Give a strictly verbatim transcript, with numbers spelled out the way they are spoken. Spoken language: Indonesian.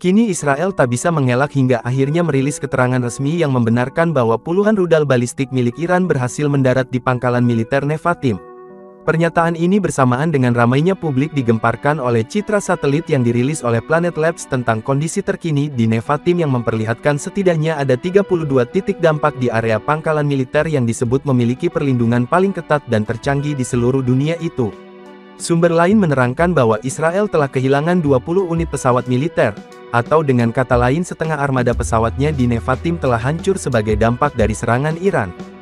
Kini Israel tak bisa mengelak hingga akhirnya merilis keterangan resmi yang membenarkan bahwa puluhan rudal balistik milik Iran berhasil mendarat di pangkalan militer Nevatim. Pernyataan ini bersamaan dengan ramainya publik digemparkan oleh citra satelit yang dirilis oleh Planet Labs tentang kondisi terkini di Nevatim yang memperlihatkan setidaknya ada tiga puluh dua titik dampak di area pangkalan militer yang disebut memiliki perlindungan paling ketat dan tercanggih di seluruh dunia itu. Sumber lain menerangkan bahwa Israel telah kehilangan dua puluh unit pesawat militer, atau dengan kata lain setengah armada pesawatnya di Nevatim telah hancur sebagai dampak dari serangan Iran.